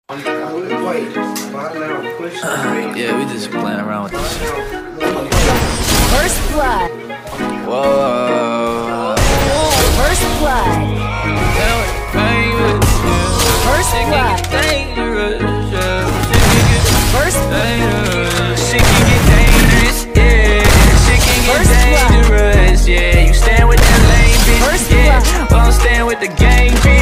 Yeah, we just playing around with this shit. First blood. Whoa. First blood. First blood. First blood. Shit can get dangerous, yeah. Shit can get dangerous, yeah. You stand with that lame bitch, yeah. Well, I'm staying with the gang, bitch.